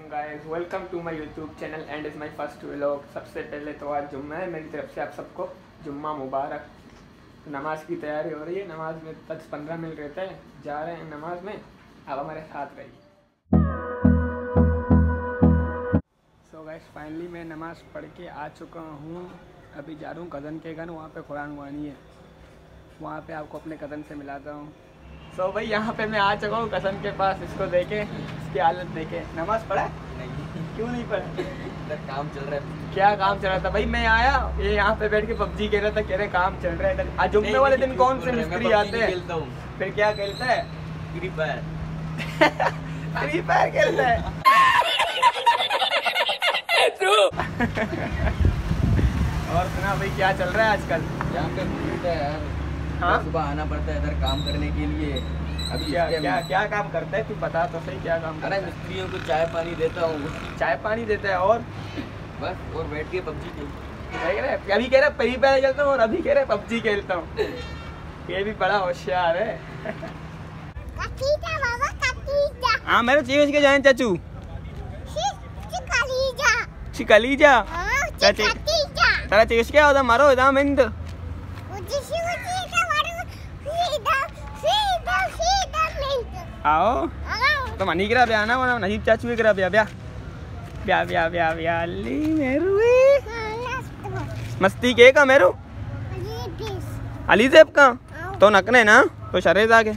Guys, welcome to my YouTube channel and is my first vlog. सबसे पहले तो आज जुम्मा है, मेरी तरफ से आप सबको जुम्मा मुबारक। नमाज की तैयारी हो रही है, नमाज में 10-15 मिनट रहते हैं, जा रहे हैं नमाज में। आप हमारे साथ रहिए। सो गाइस, फाइनली मैं नमाज़ पढ़ के आ चुका हूँ। अभी जा रहा हूँ कज़न के घर, वहाँ पे कुरान वानी है, वहाँ पे आपको अपने कज़न से मिलाता हूँ। सो भाई यहाँ पे मैं आ चुका हूँ कज़न के पास। इसको देखे, इसकी हालत देखे। नमाज पढ़ा? नहीं। क्यों नहीं पढ़ा? इधर काम चल रहा है। क्या काम चल रहा था भाई? मैं आया, ये यहाँ पे बैठ के पबजी खेल रहा था, कह रहे काम चल रहा है इधर। आज जुम्मे वाले दिन कौन से मिस्त्री आते हैं? फिर क्या खेलता है? Free fire. फ्री फायर खेलता है। और सुना भाई, क्या चल रहा है आजकल? यहाँ पे भीड़ है यार। हाँ? सुबह आना पड़ता है इधर काम करने के लिए। अभी क्या काम करता है? तू बता तो सही, क्या काम करता है? अरे मिस्त्रियों को चाय पानी देता हूँ। चाय पानी देता है और बस, और बैठ के पबजी खेलता अभी कह रहा फ्री फायर खेलता हूँ और अभी कह रहा पबजी खेलता हूँ। ये भी बड़ा होशियार है। हाँ, मेरे चीज के जाए चाचू। चिकलीजा तेरा चीज क्या होता? मारो इधर मिंद। आओ तो मनी करा ब्याह ना, वरना नजीब चाचू करा ब्याह ब्याह ब्याह ब्याह ब्याह ब्याह ली मेरू मस्ती के का मेरू अली जेब का तो नकने ना तो शरेज आगे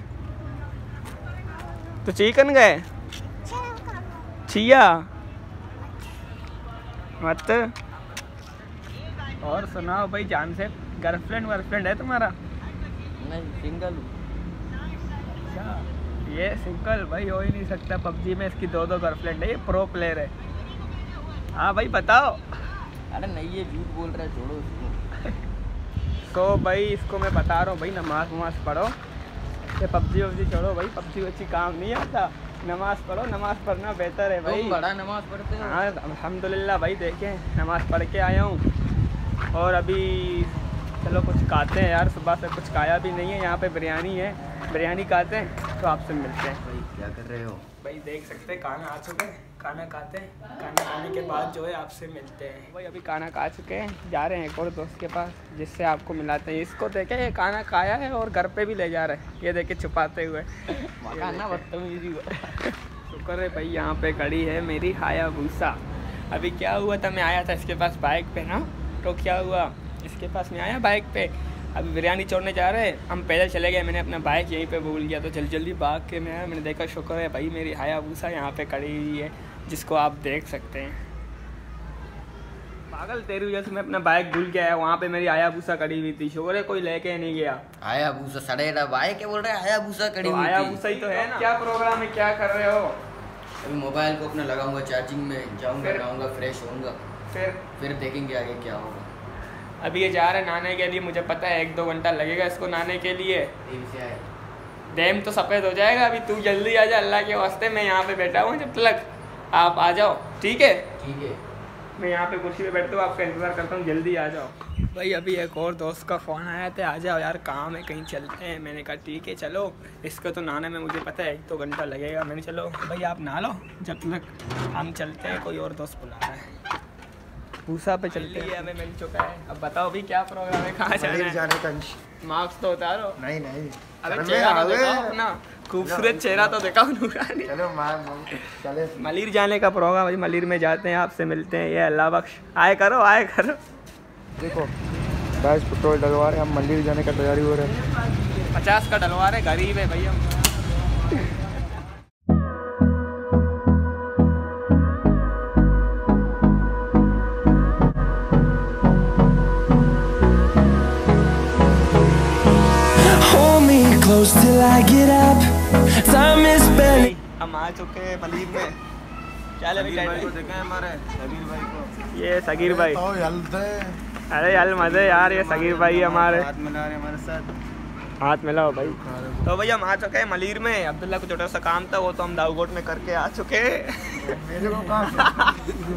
तो चिकन गए छिया मत। और सुनाओ भाई, जान से गर्लफ्रेंड है तुम्हारा? नहीं, सिंगल हूँ। ये सिंगल भाई हो ही नहीं सकता, पबजी में इसकी दो गर्लफ्रेंड है, ये प्रो प्लेयर है। हाँ भाई बताओ। अरे नहीं, ये झूठ बोल रहा है, छोड़ो इसको। तो भाई इसको मैं बता रहा हूँ भाई, नमाज वमाज पढ़ो, ये पबजी वबजी छोड़ो भाई, पबजी वबजी काम नहीं आता। नमाज पढ़ो, नमाज पढ़ना बेहतर है भाई। बड़ा नमाज पढ़ते हैं। हाँ अल्हम्दुलिल्लाह भाई, देखें नमाज पढ़ के आया हूँ। और अभी चलो कुछ खाते हैं यार, सुबह से कुछ खाया भी नहीं है। यहाँ पे बिरयानी है, बिरयानी खाते हैं तो आपसे मिलते हैं। भाई क्या कर रहे हो? भाई देख सकते हैं खाना आ चुके हैं, खाना खाते हैं, खाना खाने के बाद जो है आपसे मिलते हैं। भाई अभी खाना खा चुके हैं, जा रहे हैं एक और दोस्त के पास जिससे आपको मिलाते हैं। इसको देखे, ये खाना खाया है और घर पे भी ले जा रहे हैं, ये देखे छुपाते हुए। शुक्र है भाई, यहाँ पे खड़ी है मेरी हायाबुसा। अभी क्या हुआ था, मैं आया था इसके पास बाइक पे ना, तो क्या हुआ, इसके पास में आया बाइक पे, अभी बिरयानी छोड़ने जा रहे हैं, हम पैदल चले गए, मैंने अपना बाइक यहीं पे भूल गया, तो जल्दी भाग के मैं आया। मैंने देखा, शुक्र है भाई मेरी हायाबुसा यहाँ पे खड़ी हुई है, जिसको आप देख सकते हैं। पागल तेरी वजह से मैं अपना बाइक भूल गया है, वहाँ पे मेरी हायाबुसा खड़ी हुई थी। शुक्र है कोई लेके नहीं गया। हायाबुसा सड़ेरा भाई, क्या बोल रहे हैं? हायाबुसा खड़ी हुई थी। हायाबुसा ही तो है ना। क्या प्रोग्राम है, क्या कर रहे हो? अभी मोबाइल को अपना लगाऊंगा चार्जिंग में, जाऊंगा फ्रेश होऊंगा, फिर देखेंगे आगे क्या होगा। अभी ये जा रहा है नहाने के लिए, मुझे पता है 1-2 घंटा लगेगा इसको नहाने के लिए। डैम तो सफ़ेद हो जाएगा। अभी तू जल्दी आ जा, अल्लाह के वास्ते। मैं यहाँ पे बैठा हूँ, जब तक आप आ जाओ। ठीक है? ठीक है। मैं यहाँ पे कुर्सी पे बैठता हूँ, आपका इंतज़ार करता हूँ, जल्दी आ जाओ। भाई अभी एक और दोस्त का फ़ोन आया था, आ जाओ यार काम है, कहीं चलते हैं। मैंने कहा ठीक है चलो। इसको तो नहाने में मुझे पता है 1-2 घंटा लगेगा। मैंने चलो भाई आप नहा लो, जब तक हम चलते हैं। कोई और दोस्त बुला रहा है, भूसा पे चलते हैं। हमें मिल चुका है। अब बताओ भी क्या प्रोग्राम है, कहाँ जाना है? जाने का। मार्क्स तो उतारो। नहीं अबे चेहरा तो दिखाओ अपना, खूबसूरत चेहरा तो दिखाओ नूरानी। चलो चले। मलिर जाने का प्रोग्राम भाई, मलिर में जाते हैं, आपसे मिलते हैं। ये अल्लाह बख्श, आए करो। देखो गाइस, पेट्रोल डलवा रहे, हम मंदिर जाने का तैयारी हो रहे हैं। 50 का डलवा रहे, गरीब है भैया। Till I get up, time is barely. हम आ चुके हैं मलिर में। क्या लगे भाई को देखा है हमारे सगीर भाई को? ये सगीर भाई। तो अरे यार मजे यार, ये सगीर भाई हमारे हाथ मिला रहे हमारे साथ। हाथ मिलाओ भाई। तो भैया हम आ चुके हैं मलिर में। अब्दुल्ला को छोटा सा काम था, वो तो हम दाऊकोट में करके आ चुके हैं।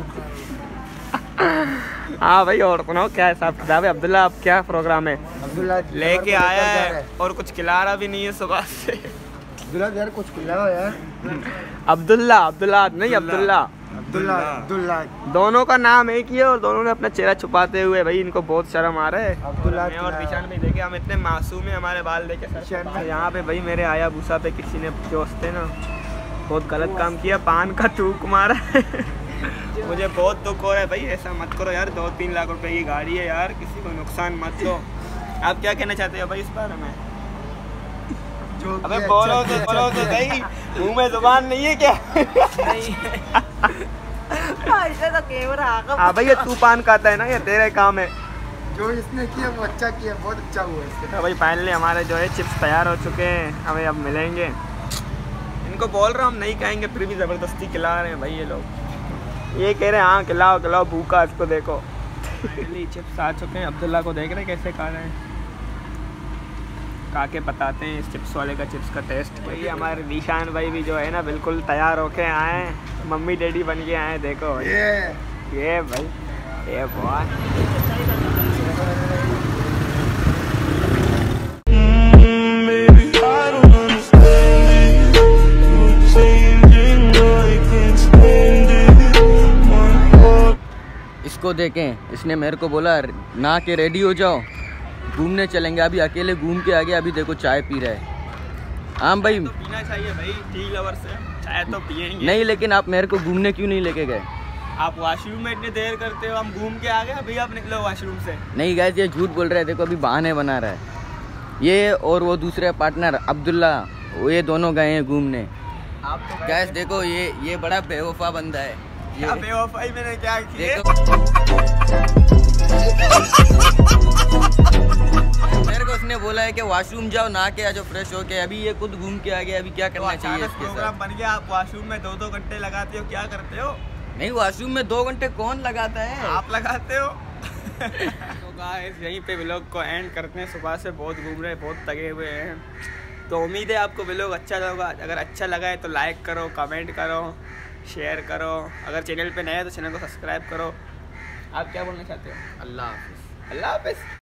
हाँ भाई, और सुनाओ क्या हिसाब किताब है? अब्दुल्ला अब क्या प्रोग्राम है? अब्दुल्ला लेके आया है और कुछ खिला रहा भी नहीं है सुबह से। अब्दुल्ला यार कुछ खिलाओ यार। अब्दुल्ला नहीं, अब्दुल्ला अब्दुल्ला। दोनों का नाम एक ही है और दोनों ने अपना चेहरा छुपाते हुए, भाई इनको बहुत शर्म आ रहा है। अब्दुल्ला मैं और निशान भाई देखे, हम इतने मासूम हैं, हमारे बाल देखे सर। यहाँ पे भाई मेरे आया भूसा पे किसी ने दोस्त थे ना बहुत गलत काम किया, पान का थूक मारा है। मुझे बहुत दुख हो रहा है भाई, ऐसा मत करो यार। 2-3 लाख रुपए की गाड़ी है यार, किसी को नुकसान मत दो। आप क्या कहना चाहते हो भाई इस बारे में? अबे बोलो तो सही, मुंह में जुबान नहीं है क्या? नहीं ऐसे तो कैमरा आगा। हाँ भाई, ये तू पान खाता है ना, ये तेरा काम है। जो इसने किया वो अच्छा किया, बहुत अच्छा हुआ इससे। तो भाई फाइनली हमारे जो है चिप्स तैयार हो चुके हैं, हमें अब मिलेंगे। इनको बोल रहा हूँ हम नहीं खाएंगे, फिर भी ज़बरदस्ती खिला रहे हैं भाई ये लोग। ये कह रहे हैं हाँ खिलाओ खिलाओ, भूखा इसको देखो। फाइनली चिप्स आ चुके हैं, अब्दुल्ला को देख रहे हैं कैसे खा रहे हैं। खा के बताते हैं इस चिप्स वाले का चिप्स का टेस्ट। भाई हमारे निशान भाई भी जो है ना बिल्कुल तैयार होके आए हैं, मम्मी डैडी बन के आए। देखो भाई ये भाई ये बहुत इसको देखें, इसने मेरे को बोला ना के रेडी हो जाओ, घूमने चलेंगे। अभी अकेले घूम के आ गया, अभी देखो चाय पी रहा है। हाँ भाई तो पीना चाहिए भाई, टी लवर से चाय तो पियेंगे। नहीं, लेकिन आप मेरे को घूमने क्यों नहीं लेके गए? आप वॉशरूम में इतनी देर करते हो, हम घूम के आ गए, अभी आप निकलो वॉशरूम से। नहीं गाइस, ये झूठ बोल रहा है। देखो अभी बहाने बना रहा है। ये और वो दूसरे पार्टनर अब्दुल्ला, ये दोनों गए हैं घूमने। आप तो गाइस देखो, ये बड़ा बेवफा बंदा है। क्या बेवफाई मैंने क्या की है? मेरे को उसने बोला है कि वॉशरूम जाओ, नहा के आ जाओ, फ्रेश हो के। अभी ये खुद घूम के आ गया, अभी क्या करना चाहिए इसके साथ? प्रोग्राम बन गया, आप वॉशरूम में 2-2 घंटे लगाते हो, क्या करते हो? नहीं, वॉशरूम में 2 घंटे कौन लगाता है? आप लगाते हो। तो गाइस यहीं पे व्लॉग को एंड करते हैं। सुबह से बहुत घूम रहे हैं, बहुत थके हुए हैं। तो उम्मीद है आपको व्लॉग अच्छा लगा। अगर अच्छा लगा है तो लाइक करो, कमेंट करो, शेयर करो। अगर चैनल पे नए हैं तो चैनल को सब्सक्राइब करो। आप क्या बोलना चाहते हो? अल्लाह हाफिज़। अल्लाह हाफिज़।